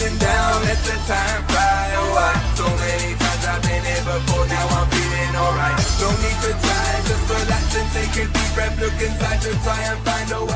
sitting down, let the time fly. Oh, so many times I've been here before, now I'm feeling alright. No need to try, just relax and take a deep breath. Look inside to try and find a way.